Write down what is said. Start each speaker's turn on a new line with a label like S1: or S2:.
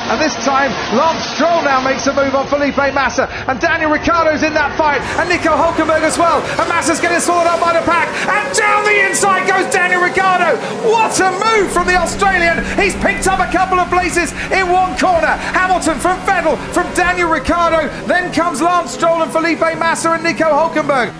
S1: And this time, Lance Stroll now makes a move on Felipe Massa. And Daniel Ricciardo's in that fight. And Nico Hülkenberg as well. And Massa's getting swallowed up by the pack. And down the inside goes Daniel Ricciardo. What a move from the Australian. He's picked up a couple of places in one corner. Hamilton from Vettel, from Daniel Ricciardo. Then comes Lance Stroll and Felipe Massa and Nico Hülkenberg.